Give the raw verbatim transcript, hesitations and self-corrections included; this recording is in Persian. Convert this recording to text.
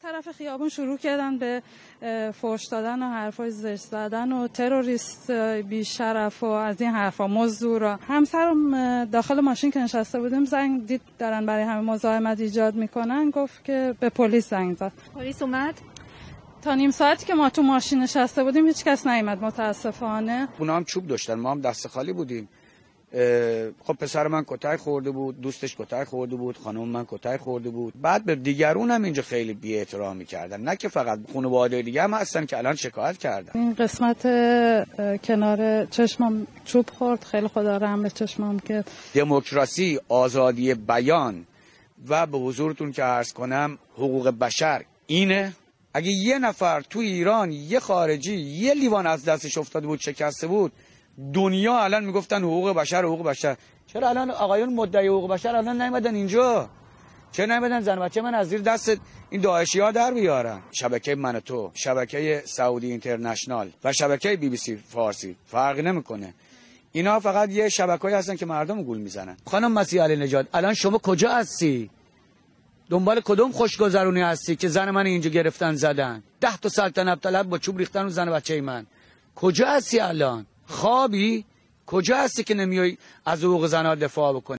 طرف خیابون شروع کردن به فحش دادن و حرفای زشت زدن و تروریست بی شرف و از این حرفا مزدورا. همسرم داخل ماشین که نشسته بودیم زنگ دید دارن برای همه مزاحمت ایجاد میکنن، گفت که به پلیس زنگ زد. پلیس اومد؟ تا نیم ساعتی که ما تو ماشین نشسته بودیم هیچ کس نیامد متاسفانه. اونا هم چوب داشتن، ما هم دست خالی بودیم. خب پسر من کتک خورده بود، دوستش کتک خورده بود، خانم من کتک خورده بود. بعد به دیگرون هم اینجا خیلی بی احترامی کردن، نه که فقط خانواده دیگه هم هستن که الان شکایت کردن. این قسمت کنار چشمم چوب خورد، خیلی خدا رحم به چشمم که. دموکراسی، آزادی بیان و به حضورتون که عرض کنم حقوق بشر اینه. اگه یه نفر تو ایران، یه خارجی، یه لیوان از دستش افتاده بود شکسته بود، دنیا الان میگفتن حقوق بشر حقوق بشر. چرا الان آقایون مدعی حقوق بشر الان نیومدن اینجا؟ چرا نیومدن زن بچه من از زیر دست این داعشی‌ها در بیارن؟ شبکه من و تو، شبکه سعودی اینترنشنال و شبکه بی بی سی فارسی فرقی نمیکنه. اینا فقط یه شبکه‌ای هستن که مردم گول میزنن. خانم مسیح علی نژاد، الان شما کجا هستی؟ دنبال کدوم خوشگذرونی هستی که زن من اینجا گرفتن زدن؟ ده تا سلطنت طلب با چوب ریختن رو زن بچه من. کجا هستی الان؟ خوابی؟ کجا هستی که نمیای از حقوق زن‌ها دفاع بکنی؟